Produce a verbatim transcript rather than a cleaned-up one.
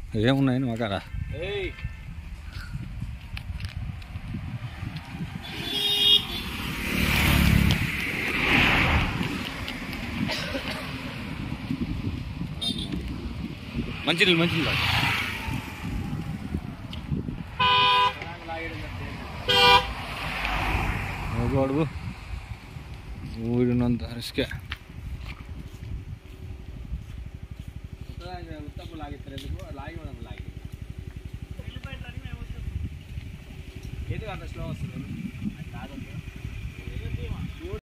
ఏమున్నాయని మాకాడ మంచి మంచి అడుగు ఊరినంత రిస్కే ఏది అంత స్లో వస్తుంది